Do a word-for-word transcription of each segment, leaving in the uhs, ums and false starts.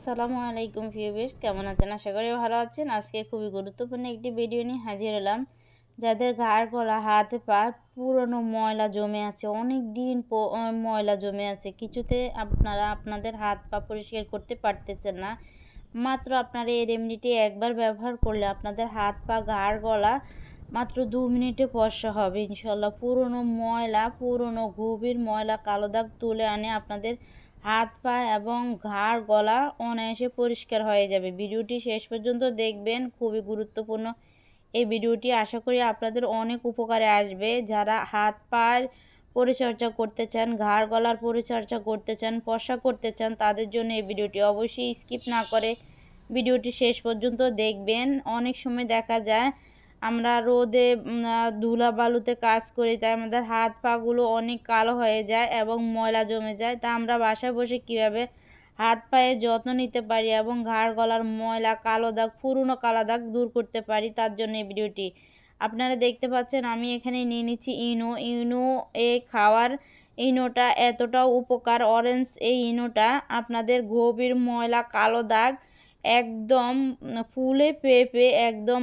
আসসালামু আলাইকুম ভিউয়ার্স, কেমন আছেন? আশা করি ভালো আছেন। আজকে খুবই গুরুত্বপূর্ণ একটি ভিডিও নিয়ে হাজির হলাম। যাদের ঘাড় গলা হাত পা পুরনো ময়লা জমে আছে, অনেক দিন ময়লা জমে আছে, কিছুতে আপনারা আপনাদের হাত পা পরিষ্কার করতে পারতেছেন না। মাত্র আপনারা এই রেমেডিটি একবার ব্যবহার করলে আপনাদের হাত পা ঘাড় গলা মাত্র দু মিনিটে ফর্সা হবে ইনশাল্লাহ। পুরনো ময়লা, পুরনো গভীর ময়লা কালো দাগ তুলে আনে আপনাদের হাত পা এবং ঘাড় গলা অনায়াসে পরিষ্কার হয়ে যাবে। ভিডিওটি শেষ পর্যন্ত দেখবেন, খুবই গুরুত্বপূর্ণ এই ভিডিওটি। আশা করি আপনাদের অনেক উপকারে আসবে। যারা হাত পায়ের পরিচর্যা করতে চান, ঘাড় গলার পরিচর্যা করতে চান, ফর্সা করতে চান, তাদের জন্য এই ভিডিওটি অবশ্যই স্কিপ না করে ভিডিওটি শেষ পর্যন্ত দেখবেন। অনেক সময় দেখা যায় আমরা রোদে ধুলা বালুতে কাজ করি, তাই আমাদের হাত পাগুলো অনেক কালো হয়ে যায় এবং ময়লা জমে যায়। তা আমরা বাসায় বসে কিভাবে হাত পায়ে যত্ন নিতে পারি এবং ঘাড় গলার ময়লা কালো দাগ, পুরনো কালো দাগ দূর করতে পারি, তার জন্য এই ভিডিওটি। আপনারা দেখতে পাচ্ছেন আমি এখানে নিয়ে নিচ্ছি ইনো। ইনো এ খাওয়ার ইনোটা এতটাও উপকার, অরেঞ্জ এই ইনোটা আপনাদের গভীর ময়লা কালো দাগ একদম ফুলে পেঁপে একদম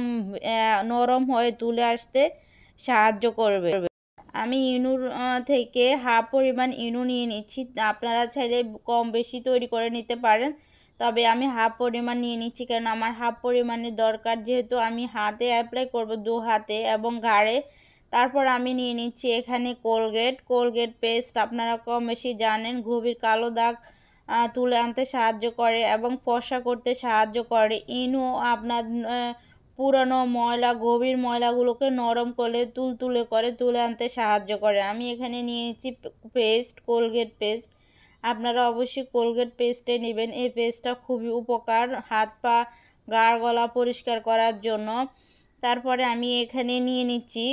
নরম হয়ে তুলে আসতে সাহায্য করবে। আমি ইনুর থেকে হাফ পরিমাণ ইনু নিয়ে নিচ্ছি। আপনারা চাইলে কম বেশি তৈরি করে নিতে পারেন, তবে আমি হাফ পরিমাণ নিয়ে নিচ্ছি কারণ আমার হাফ পরিমাণের দরকার, যেহেতু আমি হাতে অ্যাপ্লাই করব, দু হাতে এবং ঘাড়ে। তারপর আমি নিয়ে নিচ্ছি এখানে কোলগেট কোলগেট পেস্ট। আপনারা কম বেশি জানেন গভীর কালো দাগ তুলে আনতে সাহায্য করে এবং ফর্সা করতে সাহায্য করে। ইনু আপনার পুরানো ময়লা, গভীর ময়লাগুলোকে নরম করে তুলতুলে করে তুলে আনতে সাহায্য করে। আমি এখানে নিয়েছি পেস্ট, কোলগেট পেস্ট। আপনারা অবশ্যই কোলগেট পেস্টে নেবেন। এই পেস্টটা খুবই উপকার হাত পা ঘাড় গলা পরিষ্কার করার জন্য। তারপরে আমি এখানে নিয়ে নিচ্ছি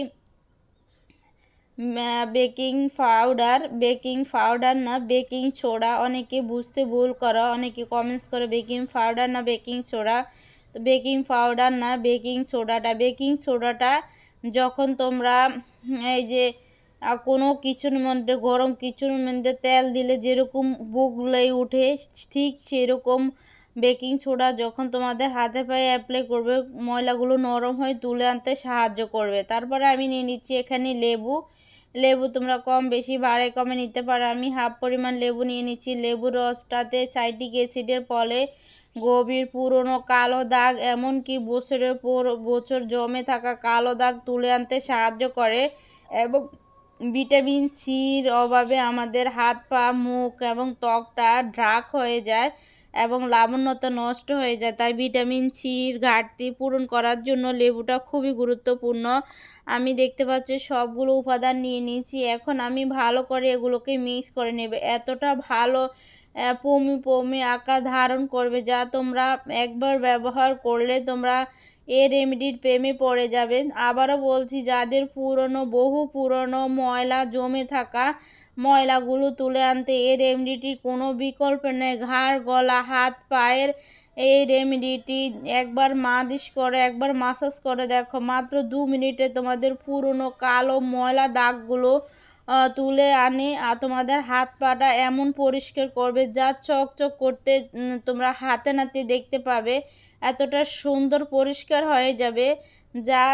বেকিং পাউডার। বেকিং পাউডার না, বেকিং সোডা। অনেকে বুঝতে ভুল করো, অনেকে কমেন্টস করে বেকিং পাউডার না বেকিং সোডা। তো বেকিং পাউডার না, বেকিং সোডাটা। বেকিং সোডাটা যখন তোমরা এই যে কোনো কিছুর মধ্যে, গরম কিছুর মধ্যে তেল দিলে যেরকম বুগলাই উঠে, ঠিক সেরকম বেকিং সোডা যখন তোমাদের হাতে পায়ে অ্যাপ্লাই করবে, ময়লাগুলো নরম হয়ে তুলে আনতে সাহায্য করবে। তারপরে আমি নিয়ে নিচ্ছি এখানে লেবু। লেবু তোমরা কম বেশি বাড়ে কমে নিতে পারো। আমি হাফ পরিমাণ লেবু নিয়ে নিচ্ছি। লেবুর রসটাতে সাইট্রিক অ্যাসিডের ফলে গভীর পুরনো কালো দাগ, এমনকি বছরের পর বছর জমে থাকা কালো দাগ তুলে আনতে সাহায্য করে এবং ভিটামিন সির অভাবে আমাদের হাত পা, মুখ এবং ত্বকটা ড্রাক হয়ে যায় এবং লাবণ্যতা নষ্ট হয়ে যায়। তাই ভিটামিন সির ঘাটতি পূরণ করার জন্য লেবুটা খুবই গুরুত্বপূর্ণ। আমি দেখতে পাচ্ছি সবগুলো উপাদান নিয়ে নিয়েছি। এখন আমি ভালো করে এগুলোকে মিক্স করে নেবে। এতটা ভালো পমি পমি আকার ধারণ করবে যা তোমরা একবার ব্যবহার করলে তোমরা এই রেমেডির প্রেমে পড়ে যাবে। আবারও বলছি, যাদের পুরনো, বহু পুরনো ময়লা জমে থাকা ময়লাগুলো তুলে আনতে এই রেমেডিটির কোনো বিকল্প নেই। ঘাড় গলা হাত পায়ের এই রেমেডিটি একবার মালিশ করে, একবার মাসাজ করে দেখো, মাত্র দু মিনিটে তোমাদের পুরনো কালো ময়লা দাগগুলো তুলে আনে আর তোমাদের হাত পাটা এমন পরিষ্কার করবে যা চকচক করতে তোমরা হাতে নাতে দেখতে পাবে। এতটা সুন্দর পরিষ্কার হয়ে যাবে যা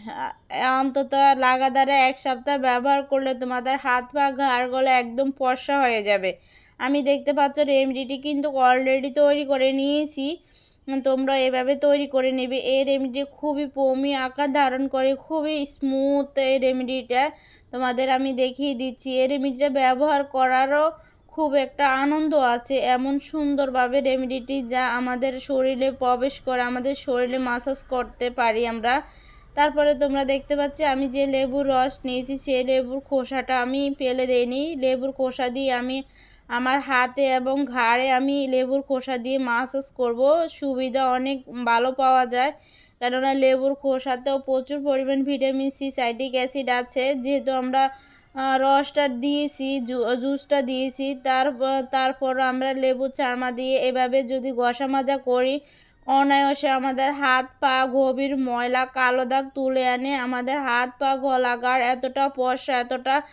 অন্তত লাগাতার এক সপ্তাহ ব্যবহার করলে তোমাদের হাত পা ঘাড় গলা একদম ফর্সা হয়ে যাবে। আমি দেখতে পাচ্ছ রেমেডিটি কিন্তু অলরেডি তৈরি করে নিয়েছি, তোমরা এভাবে তৈরি করে নেবে। এই রেমেডি খুবই পমি আকার ধারণ করে, খুবই স্মুথ এই রেমেডিটা তোমাদের আমি দেখিয়ে দিচ্ছি। এই রেমেডিটা ব্যবহার করারও খুব একটা আনন্দ আছে, এমন সুন্দরভাবে রেমেডিটি যা আমাদের শরীরে প্রবেশ করে, আমাদের শরীরে মাসাজ করতে পারি আমরা। তারপরে তোমরা দেখতে পাচ্ছ আমি যে লেবুর রস নিয়েছি, সেই লেবুর খোসাটা আমি ফেলে দিইনি। লেবুর খোসা দিয়ে আমি আমার হাতে এবং ঘাড়ে আমি লেবুর খোসা দিয়ে মাসাজ করব। সুবিধা অনেক ভালো পাওয়া যায়, কেননা লেবুর খোসাতেও প্রচুর পরিমাণ ভিটামিন সি, সাইট্রিক অ্যাসিড আছে। যেহেতু আমরা রসটা দিয়েছি, জুসটা দিয়েছি, তার তারপর আমরা লেবু চারমা দিয়ে এভাবে যদি ঘষা মাজা করি, অনায়াসে আমাদের হাত পা গভীর ময়লা কালো দাগ তুলে আনে। আমাদের হাত পা গলা গাড় এতটা ফর্সা, এতটা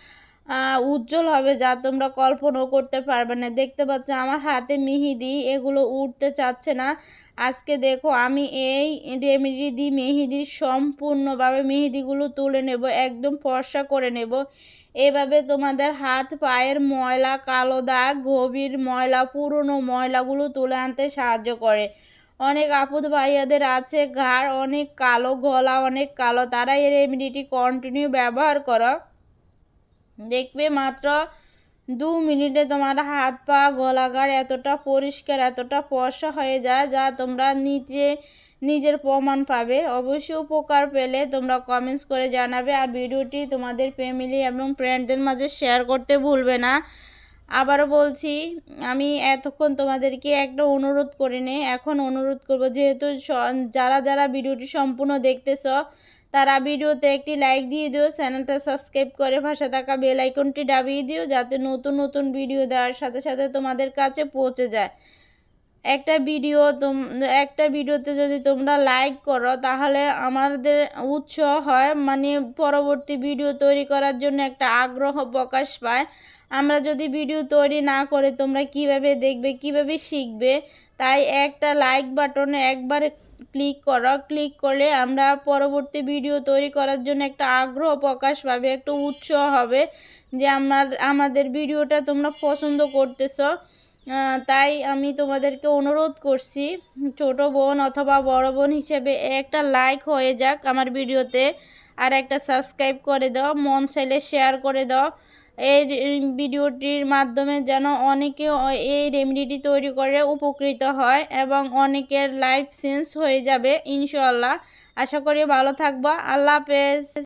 উজ্জ্বল হবে, যা তোমরা কল্পনাও করতে পারবে না। দেখতে পাচ্ছ আমার হাতে মেহেদি, এগুলো উঠতে চাচ্ছে না। আজকে দেখো আমি এই রেমেডি দিয়ে মেহেদির সম্পূর্ণভাবে মেহেদিগুলো তুলে নেব, একদম ফর্সা করে নেব। এভাবে তোমাদের হাত পায়ের ময়লা, কালো দাগ, গভীর ময়লা, পুরনো ময়লাগুলো তুলে আনতে সাহায্য করে। অনেক আপদ ভাইয়াদের আছে ঘাড় অনেক কালো, গলা অনেক কালো, তারা এই রেমেডিটি কন্টিনিউ ব্যবহার করো, দেখবে মাত্র দু মিনিটে তোমার হাত পা গলাঘাড় এতটা পরিষ্কার, এতটা ফর্সা হয়ে যায়, যা তোমরা নিজে নিজের প্রমাণ পাবে। অবশ্যই উপকার পেলে তোমরা কমেন্টস করে জানাবে, আর ভিডিওটি তোমাদের ফ্যামিলি এবং ফ্রেন্ডদের মাঝে শেয়ার করতে ভুলবে না। আবারও বলছি, আমি এতক্ষণ তোমাদেরকে একটা অনুরোধ করে নে, এখন অনুরোধ করব, যেহেতু যারা যারা ভিডিওটি সম্পূর্ণ দেখতেছ তারা ভিডিওতে একটি লাইক দিয়ে দিও, চ্যানেলটা সাবস্ক্রাইব করে পাশে থাকা বেল আইকনটি দাবিয়ে দিও, যাতে নতুন নতুন ভিডিও দেওয়ার সাথে সাথে তোমাদের কাছে পৌঁছে যায়। একটা ভিডিও তোম একটা ভিডিওতে যদি তোমরা লাইক করো তাহলে আমাদের উৎসাহ হয়, মানে পরবর্তী ভিডিও তৈরি করার জন্য একটা আগ্রহ প্রকাশ পায়। আমরা যদি ভিডিও তৈরি না করে তোমরা কিভাবে দেখবে, কিভাবে শিখবে? তাই একটা লাইক বাটনে একবার ক্লিক করো, ক্লিক করলে আমরা পরবর্তী ভিডিও তৈরি করার জন্য একটা আগ্রহ প্রকাশ পাবে, একটু উৎসাহ হবে যে আমার আমাদের ভিডিওটা তোমরা পছন্দ করতেছো। তাই আমি তোমাদেরকে অনুরোধ করছি, ছোট বোন অথবা বড় বোন হিসেবে একটা লাইক হয়ে যাক আমার ভিডিওতে, আর একটা সাবস্ক্রাইব করে দাও, মন চাইলে শেয়ার করে দাও। এই ভিডিওটির মাধ্যমে যেন অনেকে এই রেমেডিটি তৈরি করে উপকৃত হয় এবং অনেকের লাইফ চেঞ্জ হয়ে যাবে ইনশাআল্লাহ। আশা করি ভালো থাকবা। আল্লাহ হাফেজ।